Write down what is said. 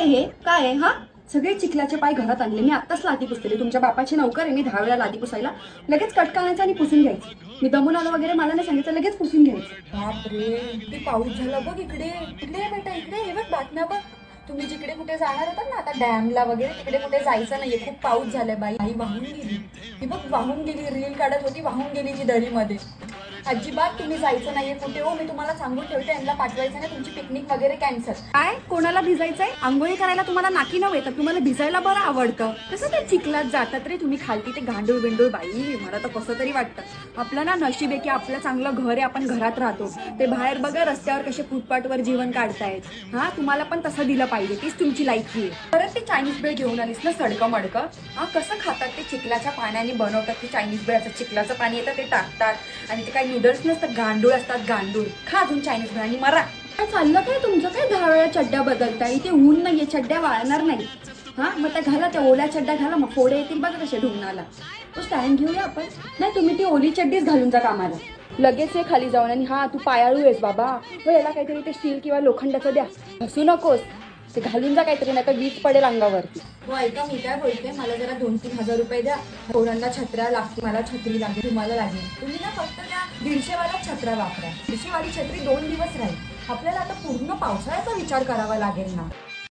हे काय आहे हा? सगळे चिखलाचे पाय घरात आणले. मी आत्ताच लादी पुसले. तुमच्या बापाची नौकर आहे मी 10 वेळा लादी पुसायला. लगेच कटका आणायचा आणि पुसून घ्यायचं. मी दमून आलो वगैरे मला नाही सांगितलं, लगेच पुसून घ्यायचं. बापरे, किती पाऊस झाला बघ इकडे. इकडे बेटा, इकडे हे बघ बातम्या बघ. तुम्ही जिकडे कुठे जाणार होतात ना आता डॅमला वगैरे, तिकडे कुठे जायचं नाहीये. खूप पाऊस झालाय. बाई वाहून गेली. ती बघ वाहून गेली. रील काढत होती, वाहून गेली ती दरीमध्ये. अजिबात तुम्ही जायचं नाहीये कुठे. हो, मी तुम्हाला सांगून ठेवते, यांना पाठवायचं नाही. तुमची पिकनिक वगैरे कॅन्सल. काय कोणाला भिजायचंय? आंघोळी करायला तुम्हाला नाकी नव्हे तर तुम्हाला भिजायला बरं आवडतं. कसं ते चिखलात जातात रे तुम्ही खालती ते गांडूळ बिंडूळ. बाई मला तर कसं तरी वाटतं. आपलं ना नशीब आहे की आपलं चांगलं घर आहे, आपण घरात राहतो. ते बाहेर बघा रस्त्यावर कसे फुटपाथवर जीवन काढतायत. हा, तुम्हाला पण तसं दिलं पाहिजे. तीच तुमची लायकी आहे. परत ते चायनीज बेळ घेऊन आलीस ना सडकं मडकं. हा, कसं खातात ते? चिखलाच्या पाण्याने बनवतात ते चायनीज बेळ. असं चिखलाचं पाणी येतं ते टाकतात आणि ते काही नूडल्स नसतात, गांडूळ असतात. गांडूळ खा अजून चायनीज बेळ आणि मरा. काय चाललं काय तुमचं? काय 10 वेळा चड्ड्या बदलताय? इथे ऊन नाहीये, चड्ड्या वाळणार नाही. हा, मग त्या घाला, त्या ओल्या चड्ड्या घाला. मग फोडे येतील बघा कशा ढुंगणाला. तो स्टँड घेऊया आपण. नाही, तुम्ही ती ओली चड्डीच घालून जा कामाला. लगेच ये खाली जाऊन आणि हा तू पायाळू आहेस बाबा. हो, याला काहीतरी ते स्टील किंवा लोखंडाचं द्या. हसू नकोस, ते घालून जा काहीतरी, नाही तर वीज पडेल अंगावरती. हो ऐका, मी काय बोलते, मला जरा 2-3 हजार रुपये द्या. पोरांना छत्र्या लागतील, मला छत्री लागेल, तुम्हाला लागेल. तुम्ही ना फक्त त्या 150 वाल्या छत्र्या वापरा. 150 वाली छत्री 2 दिवस राहील. आपल्याला आता पूर्ण पावसाळ्याचा विचार करावा लागेल ना.